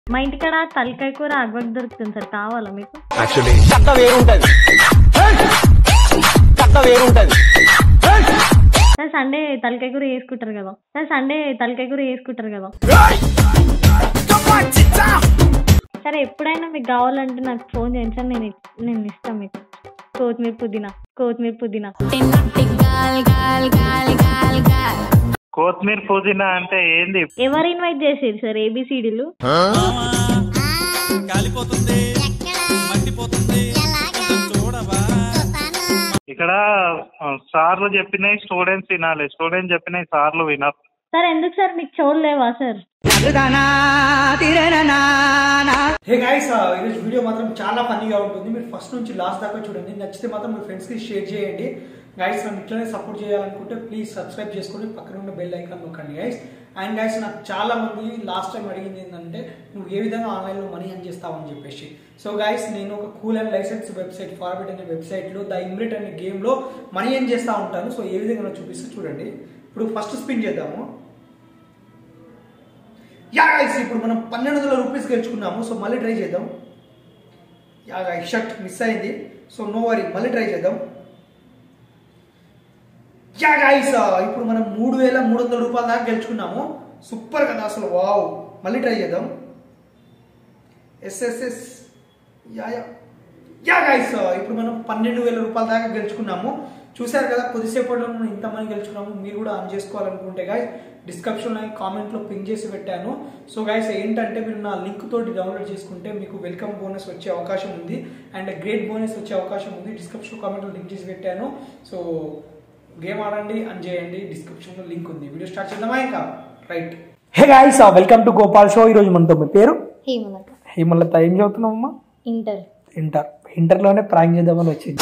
మా ఇంటికాడ తలకాయ కూర అగ్వకు దొరుకుతుంది సార్, కావాలా మీకు? యాక్చువల్లీ కట్ట వేరుంటది, కట్ట వేరుంటది. సార్ సండే తలకాయ కూర వేసుకుంటారు కదా సార్, సండే తలకాయ కూర వేసుకుంటారు కదా. సరే ఎప్పుడైనా మీకు కావాలంటే నాకు ఫోన్ చేయండి సార్, నేను ఇస్తాను మీకు. కొత్తిమీర పుదీనా, కొత్తిమీర పుదీనా. కొత్తిమీర పుదీనా అంటే ఏంది? ఎవరు ఇన్వైట్ చేసేది సార్ ఏబిసిడీలు? ఇక్కడ సార్లు చెప్పినాయి స్టూడెంట్స్ వినాలి, స్టూడెంట్స్ చెప్పినాయి సార్లు వినాలి. సార్ ఎందుకు సార్ మీకు చూడలేవా సార్? హే గైస్, ఈరోజు వీడియో మాత్రం చాలా ఫన్నీగా ఉంటుంది. మీరు ఫస్ట్ నుంచి లాస్ట్ దాకా చూడండి. నచ్చితే మాత్రం మీ ఫ్రెండ్స్కి షేర్ చేయండి గైస్. నన్ను ఇట్లనే సపోర్ట్ చేయాలనుకుంటే ప్లీజ్ సబ్స్క్రైబ్ చేసుకొని పక్కన ఉన్న బెల్ ఐకాన్ నొక్కండి గైస్. అండ్ గైస్, నాకు చాలా మంది లాస్ట్ టైం అడిగింది ఏంటంటే నువ్వు ఏ విధంగా ఆన్లైన్లో మనీ ఎర్న్ చేస్తావని చెప్పేసి. సో గైస్, నేను ఒక కూల్ అండ్ లైసెన్స్ వెబ్సైట్ ఫార్బిట్ అనే వెబ్సైట్లో ద ఇమ్రెట్ అనే గేమ్లో మనీ ఎర్న్ చేస్తూ ఉంటాను. సో ఏ విధంగా నాకు చూపిస్తే చూడండి. ఇప్పుడు ఫస్ట్ స్పిన్ చేద్దాము. యా గైస్, ఇప్పుడు మనం 1200 రూపీస్ గెలుచుకున్నాము. సో మళ్ళీ ట్రై చేద్దాం. యా గైస్, షర్ట్ మిస్ అయింది. సో నో వరీ, మళ్ళీ ట్రై చేద్దాం. యా గైస్, ఇప్పుడు మనం 3300 రూపాయల దాకా గెలుచుకున్నాము. సూపర్ కదా అసలు, వావ్. మళ్ళీ ట్రై చేద్దాం. ఎస్ఎస్ఎస్. యా గైస్, ఇప్పుడు మనం 12,000 రూపాయల దాకా గెలుచుకున్నాము. చూసారు కదా, కొద్దిసేపట్లో మనం ఇంత మనీ గెలుచుకున్నాము. మీరు కూడా ఆన్ చేసుకోవాలనుకుంటే గైస్ డిస్క్రిప్షన్ కామెంట్లో పిన్ చేసి పెట్టాను. సో గైస్, ఏంటంటే మీరు నా లింక్ తోటి డౌన్లోడ్ చేసుకుంటే మీకు వెల్కమ్ బోనస్ వచ్చే అవకాశం ఉంది అండ్ గ్రేట్ బోనస్ వచ్చే అవకాశం ఉంది. డిస్క్రిప్షన్ కామెంట్లో లింక్ చేసి పెట్టాను. సో గేమ్ ఆడండి, అని చేయండి. డిస్క్రిప్షన్లో లింక్ ఉంది. వీడియో స్టార్ట్ చేద్దామా ఇంకా? Right. Hey guys, welcome to Gopal show. ఈరోజు మనతో మీ పేరు? హేమలత. హేమలత, ఏం చదువుతున్నావమ్మా? ఇంటర్. ఇంటర్లోనే ప్రాంక్ చేద్దామని వచ్చింది.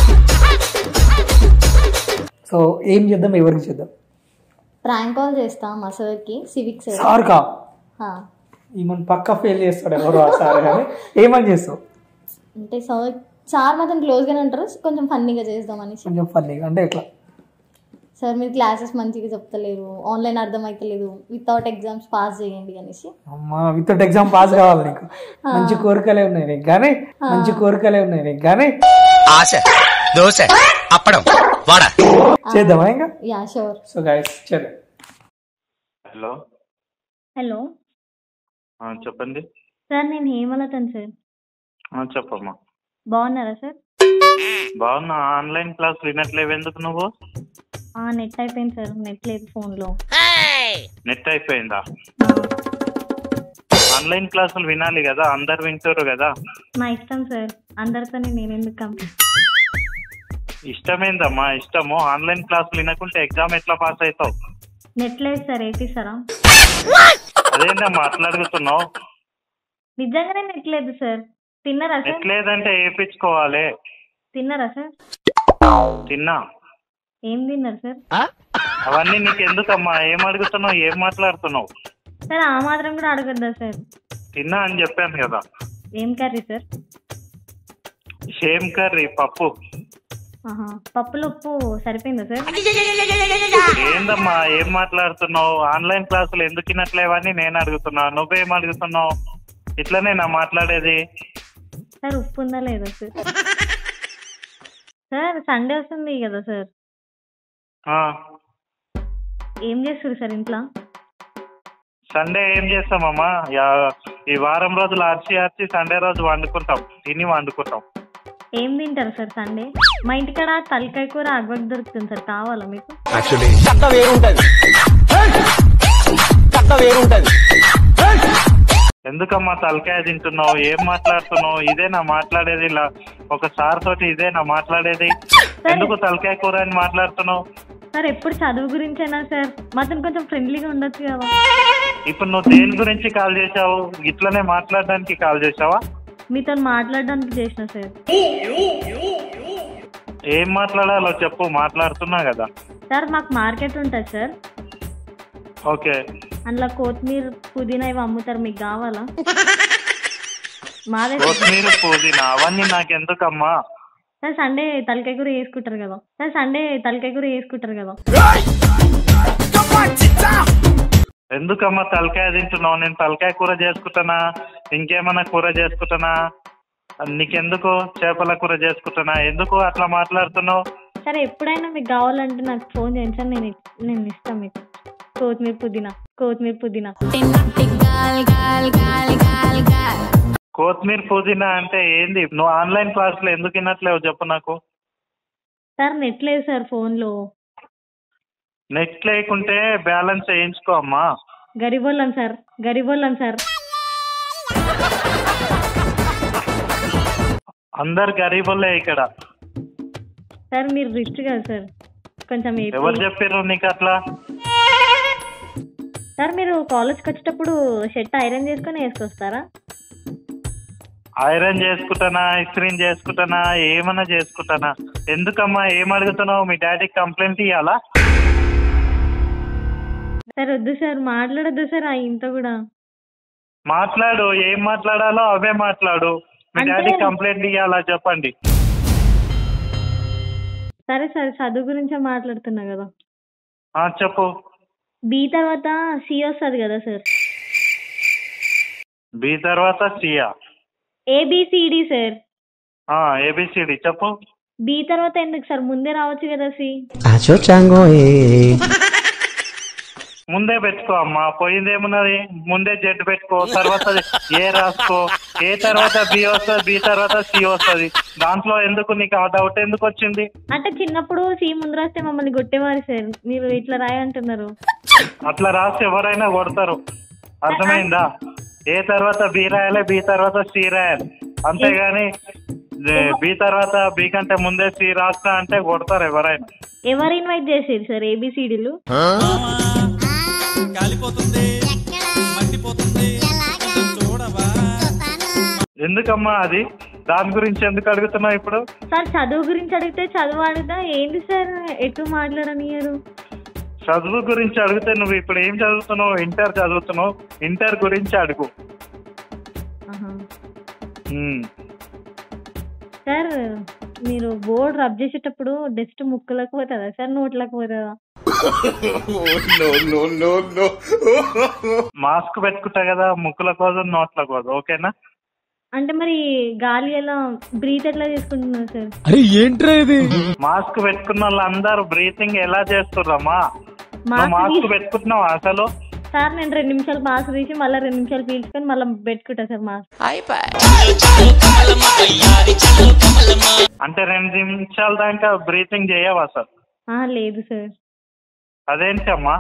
సో ఏం చేద్దాం, ఎవరికి చేద్దాం? ప్రాంక్ కాల్ చేస్తా మా సార్కి, సివిక్స్ సార్ కా ఈమెను పక్కా ఫెయిల్ చేస్తాడు ఎవరు ఆ సార్. కానీ ఏమని చేస్తావు? అంటే సార్ మాత్రం క్లోజ్గానే ఉంటారు, కొంచెం ఫన్నీగా చేద్దామని. కొంచెం ఫన్నీగా అంటే ఎట్లా? సార్ మీరు క్లాసెస్ మంచిగా చెప్తలేరు, ఆన్లైన్ అర్థమైతలేదు, వితౌట్ ఎగ్జామ్స్ పాస్ చేయండి అనేసి. అమ్మా, వితౌట్ ఎగ్జామ్ పాస్ కావాలి నీకు? మంచి కోరికలే ఉన్నాయి నీకు కానీ, మంచి కోరికలే ఉన్నాయి నీకు కానీ. ఆశ దోశ అప్పడం వాడ చేద్దామా ఇంకా? Yeah sure. సో గైస్ చేద్దాం. హలో హలో చెప్పండి సార్, నేను హేమలతను సార్. చెప్పమ్మా. బాగున్నారా సార్? బాగున్నా. ఆన్లైన్ క్లాస్ వినట్లేవు ఎందుకు నువ్వు? నెట్ అయిపోయింది సార్, నెట్ లేదు ఫోన్లో. నెట్ అయిపోయిందా? ఆన్లైన్ క్లాసులు వినాలి కదా, అందరు వింటారు కదా. నా ఇష్టం సార్, అందరితో నేను ఎందుకు కంప్లీట్. ఇష్టమేందమ్మా? ఇష్టము. ఆన్లైన్ క్లాసులు వినకుంటే ఎగ్జామ్ ఎట్లా పాస్ అవుతావు? నెట్ లేదు సార్, వేపిస్తారా? అదేందమ్మా అట్లా అడుగుతున్నావు? నిజంగానే నెట్ లేదు సార్. తిన్నారా సార్? నెట్ లేదంటే వేయించుకోవాలి. తిన్నారా సార్? తిన్నా. ఏం తిన్నారు సార్? అవన్నీ నీకు ఎందుకమ్మా? ఏం అడుగుతున్నావు, ఏం మాట్లాడుతున్నావు? సార్ ఆ మాత్రం కూడా అడగద్దా సార్? తిన్నా అని చెప్పాను కదా. ఏం కర్రీ సార్? సేమ్ కర్రీ, పప్పు. పప్పులో ఉప్పు సరిపోయిందా సార్? ఏందమ్మా ఏం మాట్లాడుతున్నావు? ఆన్లైన్ క్లాసులు ఎందుకు వినట్లేవని నేను అడుగుతున్నా, నువ్వేం అడుగుతున్నావు? ఇట్లనే నా మాట్లాడేది. సార్ ఉప్పు ఉందా లేదా సార్? సార్ సండే వస్తుంది కదా సార్, ఏం చేస్తారు సార్ ఇంట్లో? సండే ఏం చేస్తామమ్మా? ఈ వారం రోజులు ఆర్చి సండే రోజు వండుకుంటాం, తిని వండుకుంటాం. ఏం తింటారు సార్ సండే? మా ఇంటికాడ తలకాయ కూర అగ్వకు దొరుకుతుంది సార్, కావాలా మీకు? యాక్చువల్లీ కట్ట వేరుంటది, కట్ట వేరుంటది. ఎందుకమ్మా తలకాయ తింటున్నావు? ఏం మాట్లాడుతున్నావు? ఇదే నా మాట్లాడేది? ఇలా ఒక సార్ తోటి ఇదే నా మాట్లాడేది? ఎందుకు తలకాయ కూర అని మాట్లాడుతున్నావు? సార్ ఎప్పుడు చదువు గురించేనా సార్? మాత్రం కొంచెం ఫ్రెండ్లీగా ఉండొచ్చు కదా. ఇప్పుడు నువ్వు దేని గురించి కాల్ చేసావు? ఇట్లనే మాట్లాడడానికి కాల్ చేసావా? మీతో మాట్లాడడానికి చేసిన సార్. ఏం మాట్లాడాలో చెప్పు, మాట్లాడుతున్నా కదా. సార్ మాకు మార్కెట్ ఉంటుంది సార్. ఓకే. అందులో కొత్తిమీర పుదీనా ఇవి అమ్ముతారు, మీకు కావాలా? మాదే. కొత్తిమీర పుదీనా అవన్నీ నాకెందుకమ్మా? సార్ సండే తలకాయ కూర వేసుకుంటారు కదా సార్, సండే తలకాయ కూర వేసుకుంటారు కదా. ఎందుకమ్మా తలకాయ తింటున్నావు? నేను తలకాయ కూర చేసుకుంటానా, ఇంకేమన్నా కూర చేసుకుంటానా? నీకెందుకు చేపల కూర చేసుకుంటానా? ఎందుకు అట్లా మాట్లాడుతున్నావు? సరే ఎప్పుడైనా మీకు కావాలంటే నాకు ఫోన్ చేయండి సార్, నేను ఇస్తాను మీకు కొత్తిమీర పుదీనా. కొత్తిమీర పుదీనా అంటే ఏంది? నువ్వు ఆన్లైన్ క్లాసులు ఎందుకు వినట్లేవు చెప్పు నాకు. సార్ నెట్ లేదు సార్ ఫోన్లో. నెట్ లేకుంటే బ్యాలెన్స్ వేయించుకో అమ్మా. గరిబోళ్ళం సార్. అందరు గరీబులే ఇక్కడ. సార్ మీరు రిచ్ కదా సార్, కొంచెం ఎవరు చెప్పారు నీకు అట్లా? సార్ మీరు కాలేజ్కి వచ్చేటప్పుడు షర్ట్ ఐరన్ చేసుకొని వేసుకొస్తారా? ఐరన్ చేసుకుంటానా, ఇస్త్రీన్ చేసుకుంటానా, ఏమన్నా చేసుకుంటానా? ఎందుకమ్మా ఏం అడుగుతున్నావు? మీ డాడీకి కంప్లైంట్ ఇవ్వాలా? సార్ వద్దు సార్, మాట్లాడద్దు సార్ ఇంత కూడా. మాట్లాడు, ఏం మాట్లాడాలో అవే మాట్లాడు. మీ డాడీకి కంప్లైంట్ ఇవ్వాలా చెప్పండి. సరే సార్, చదువు గురించే మాట్లాడుతున్నా కదా. చెప్పు. బి తర్వాత సి వస్తుంది కదా సార్. బి తర్వాత సియా? ABCD sir. ఏబిసిడి చెప్పు. బి తర్వాత ఎందుకు సార్, ముందే రావచ్చు కదా సి. ముందే పెట్టుకో అమ్మా, పోయిందేమున్నది? ముందే జెడ్ పెట్టుకో, తర్వాత ఏ రాసుకో. ఏ తర్వాత బి వస్తుంది, బి తర్వాత సి వస్తుంది. దాంట్లో ఎందుకు నీకు ఆ డౌట్ ఎందుకు వచ్చింది? అంటే చిన్నప్పుడు సి ముందు రాస్తే మమ్మల్ని కొట్టేవారు సార్, మీరు ఇట్లా రాయంటున్నారు. అట్లా రాస్తే ఎవరైనా కొడతారు, అర్థమైందా? ఏ తర్వాత బి రాయాలి, బి తర్వాత సి రాయాలి, అంతేగాని బి తర్వాత బి కంటే ముందే సి రాస్తా అంటే కొడతారు ఎవరైనా. ఎవరు ఇన్వైట్ చేసేది సార్ ఏబిసిడీలు? ఎందుకమ్మా అది? దాని గురించి ఎందుకు అడుగుతున్నావు ఇప్పుడు? సార్ చదువు గురించి అడిగితే చదువు అడుగుతా ఏంటి సార్, ఎటు మాట్లాడనియరు? చదువు గురించి అడిగితే నువ్వు ఇప్పుడు ఏం చదువుతున్నావు? ఇంటర్ చదువుతున్నావు, ఇంటర్ గురించి అడుగు. సార్ మీరు బోర్డు రబ్ చేసేటప్పుడు డస్ట్ ముక్కులకు పోతుందా సార్, నోట్లకు పోతుందా? మాస్క్ పెట్టుకుంటా కదా, ముక్కుల కోసం నోట్ల కోసం, ఓకేనా? అంటే మరి గాలి ఎలా బ్రీత్ ఎట్లా చేసుకుంటున్నారు సార్? అరే ఏంట్రా ఇది? మాస్క్ పెట్టుకున్న వాళ్ళందరూ బ్రీతింగ్ ఎలా చేస్తున్నారమ్మా? మాస్క్ పెట్టుకుంటున్నావు అసలు? సార్ నేను 2 నిమిషాలు మాస్క్ తీసి మళ్ళీ 2 నిమిషాలు పీల్చుకొని మళ్ళీ పెట్టుకుంటా సార్ మాస్క్. అంటే 2 నిమిషాల దాకా బ్రీతింగ్ చేయవా సార్? లేదు సార్. అదేంటమ్మా?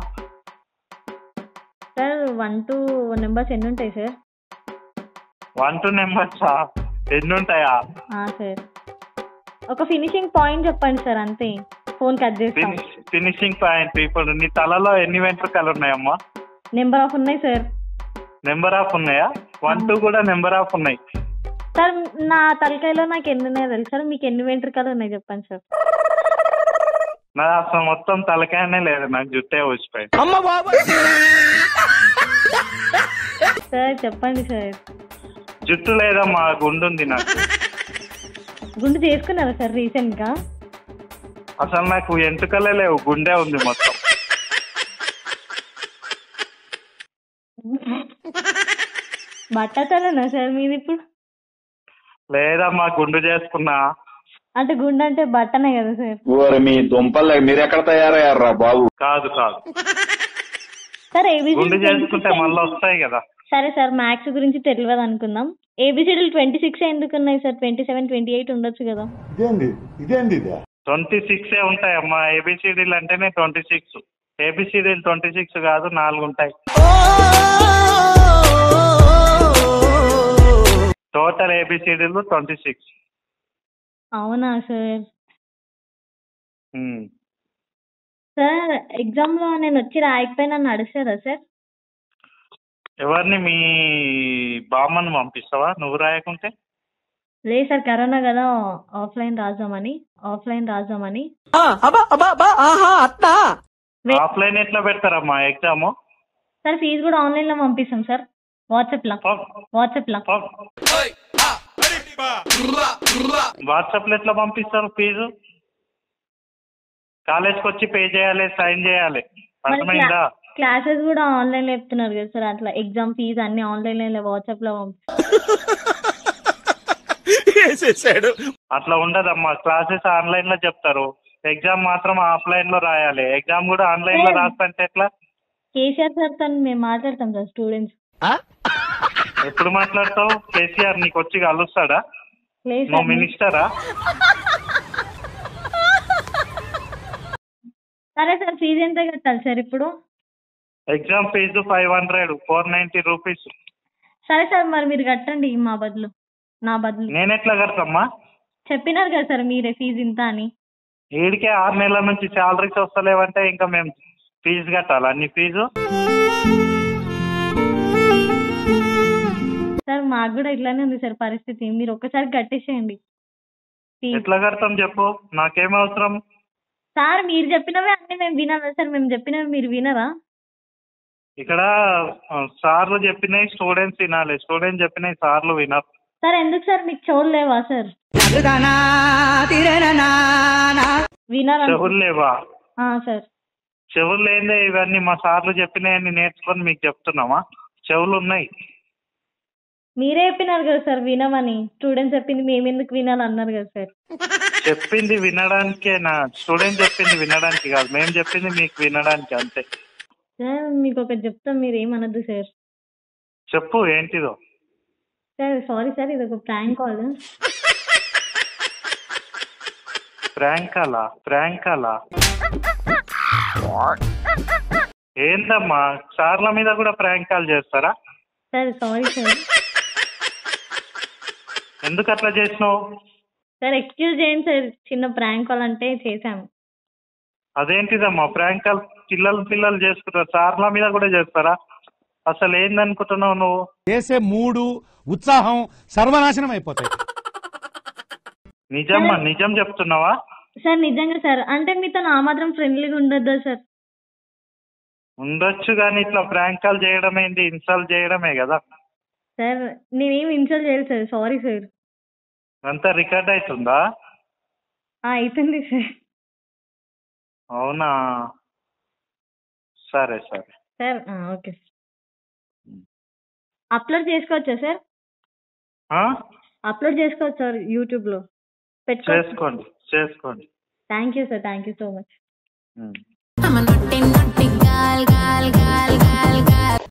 సార్ 1 to numbers ఎన్ని ఉంటాయి సార్? 1 to numbers ఎన్ని ఉంటాయా? సార్ ఒక ఫినిషింగ్ పాయింట్ చెప్పండి సార్, అంతే, ఫోన్ కట్ చేస్తాం. Finishing point. ఇప్పుడు నీ తలలో ఎన్ని వెంట్రుకలు ఉన్నాయమ్మా? నెంబర్ ఆఫ్ ఉన్నాయి సార్. నెంబర్ ఆఫ్ ఉన్నాయా? 1 2 కూడా నెంబర్ ఆఫ్ ఉన్నాయి సార్. నా తలకాయలో నాకు ఎన్ని ఉన్నాయో తెలుసు సార్, మీకు ఎన్ని వెంట్రుకలు ఉన్నాయి చెప్పండి సార్. నా అసలు మొత్తం తలకాయనే లేదు, నాకు జుట్టే వచ్చిపోయి. సార్ చెప్పండి సార్. జుట్టు లేదమ్మా, గుండు ఉంది నాకు. గుండు చేసుకున్నారా సార్ రీసెంట్ గా? అసలు నాకు ఎంటుకలే లేవు, గుండె ఉంది మొత్తం. బట్టతలేనా సార్ మీది ఇప్పుడు? లేదమ్మా, గుండు చేసుకున్నా. అంటే గుండు అంటే బట్టనే కదా సార్? మీ దుంపలు మీరు ఎక్కడ తయారయ్యారా బాబు? కాదు సార్. గుండు చేసుకుంటే మళ్ళీ వస్తాయి కదా. సరే సార్, మ్యాథ్స్ గురించి తెలియదు అనుకుందాం. ఏబిసిడీలు 26 ఎందుకు ఉన్నాయి సార్? 27 28 ఉండొచ్చు కదా. 26 ఉంటాయమ్మా. ఏబిసిడీలు అంటేనే 26. ఏబిసిడీలు 26 కాదు, 4 ఉంటాయి. టోటల్ ఏబిసిడీలు 26. అవునా సార్? సార్ ఎగ్జామ్ లో నేను వచ్చి రాయకపోయినా నడుస్తుందా సార్? ఎవరిని? మీ బామ్మను పంపిస్తావా నువ్వు రాయకుంటే? లేదు సార్, కరోనా కదా, ఆఫ్లైన్ రాద్దామని. ఆఫ్లైన్ ఎట్లా పెడతారమ్మా ఎగ్జామ్? సార్ ఫీజు కూడా ఆన్లైన్ లో పంపిస్తాం సార్, వాట్సాప్ లో. వాట్సాప్ లో ఎట్లా పంపిస్తారు ఫీజు? కాలేజ్కి వచ్చి పే చేయాలి, సైన్ చేయాలి, అర్థమైందా? క్లాసెస్ కూడా ఆన్లైన్ లో చెప్తున్నారు కదా సార్, అట్లా ఎగ్జామ్ ఫీజు అన్ని ఆన్లైన్ లో వాట్సాప్ లో అట్లా ఉండదమ్మా, క్లాసెస్ ఆన్లైన్ లో చెప్తారు, ఎగ్జామ్ మాత్రం ఆఫ్లైన్ లో రాయాలి. ఎగ్జామ్ కూడా ఆన్లైన్ లో రాస్తుంటే ఎట్లా? కేసీఆర్ సార్ తో మేము మాట్లాడతాం సార్ స్టూడెంట్స్. ఎప్పుడు మాట్లాడతావు? కేసీఆర్ నీకు వచ్చి కలుస్తాడా? లేదు నువ్వు సార్. మినిస్టరా? సరే సార్, ఫీజు ఎంత కట్టాలి సార్ ఇప్పుడు? Exam fees 500, 490 rupees. సరే సార్, మరి మీరు కట్టండి మా బదులు, నా బదులు. నేను ఎట్లా కడతామ్మా? చెప్పినారు కదా సార్ మీరే ఫీజు ఇంత అని. వీడికే 6 నెలల నుంచి శాలరీస్ వస్తలేవంటే ఇంకా మేము ఫీజు కట్టాలా? అన్ని ఫీజు సార్ మాకు కూడా ఇట్లానే ఉంది సార్ పరిస్థితి, మీరు ఒక్కసారి కట్టేసేయండి ఫీజు. ఎట్లా కడతాం చెప్పు, నాకేం అవసరం? సార్ మీరు చెప్పినవే అన్ని మేము వినాలా సార్? మేము చెప్పినవి మీరు వినరా? ఇక్కడ సార్లు చెప్పినాయి స్టూడెంట్స్ వినాలి, స్టూడెంట్స్ చెప్పినాయి సార్లు వినరు. సార్ ఎందుకు సార్, మీకు చెవులు లేవా సార్? వినారా చెవులు లేవా? సార్? చెవులు లేదే ఇవన్నీ మా సార్లు చెప్పినాయని నేర్చుకొని మీకు చెప్తున్నామా? చెవులు ఉన్నాయి. మీరే చెప్పినారు కదా సార్ వినమని, స్టూడెంట్స్ చెప్పింది మేము ఎందుకు వినాలి అన్నారు కదా సార్. చెప్పింది వినడానికే నా, స్టూడెంట్ చెప్పింది వినడానికి కాదు, మేము చెప్పింది మీకు వినడానికి అంతే. సార్ మీకు ఒకటి చెప్తాం, మీరు ఏమనద్దు సార్. చెప్పు ఏంటిదో. సార్ సారీ సార్, ఇది ఒక ప్రాంక్ కాల్. ప్రాంకాలా? ఏందమ్మా, సార్ల మీద కూడా ప్రాంక్ కాల్ చేస్తారా? Sir sorry sir. ఎందుకు అట్లా చేసినావు? సార్ ఎక్స్క్యూజ్ చేయండి సార్, చిన్న ప్రాంక్ కాల్ అంటే చేశాము. అదేంటిదమ్మా ప్రాంక్ కాల్? పిల్లలు చేసుకుంటారు, సార్ల మీద కూడా చేస్తారా? అసలు ఏందనుకుంటున్నావు నువ్వు? చేసే మూడు ఉత్సాహం సర్వనాశనం అయిపోతాయి. నిజమ్మా, నిజం చెప్తున్నావా? సార్ నిజంగా సార్, అంటే మీతో నా మాత్రం ఫ్రెండ్లీగా ఉండొద్దా సార్? ఉండొచ్చు కానీ ఇట్లా ప్రాంక్ కాల్ చేయడం ఏంటి? ఇన్స్టాల్ చేయడమే కదా సార్. నేనేం ఇన్సల్ట్ చేయలేదు సార్, సారీ సార్. అంతా రికార్డ్ అవుతుందా? అవుతుంది సార్. అవునా, సరే సార్. Okay sir. అప్లోడ్ చేసుకోవచ్చా సార్? అప్లోడ్ చేసుకోవచ్చు సార్ యూట్యూబ్లో చేసుకోండి. Thank you sir, thank you so much.